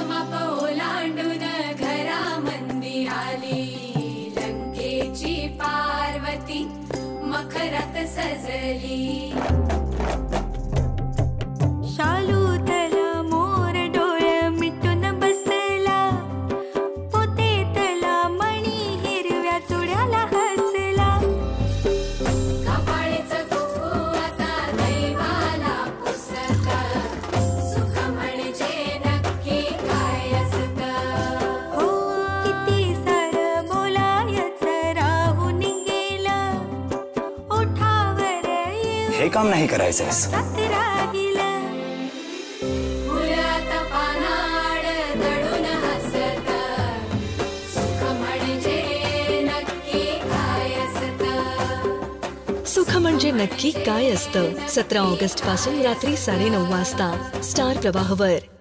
माप ओलांडून घरामंदी आली, लंकेची पार्वती मखरात सजली। हे काम नाही करायचं असं। सुख म्हणजे नक्की काय असतं? 17 ऑगस्ट पासून रात्री 9:30 वाजता स्टार प्रवाहवर।